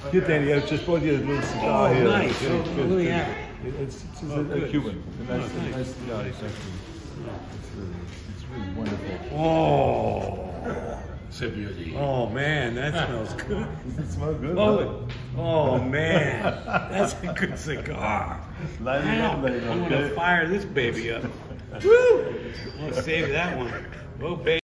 Here, Danny, I just brought you a little cigar Oh, here. nice. It's Let me have it. It's Oh, a good. Cuban. A nice, nice. nice cigar. It's actually, it's really wonderful. Oh. It's a beauty. Oh man, that smells good. Does it smell good? Oh man, that's a good cigar. Light it up later, I'm gonna okay? fire this baby up. Woo! I'm gonna save that one. Oh baby.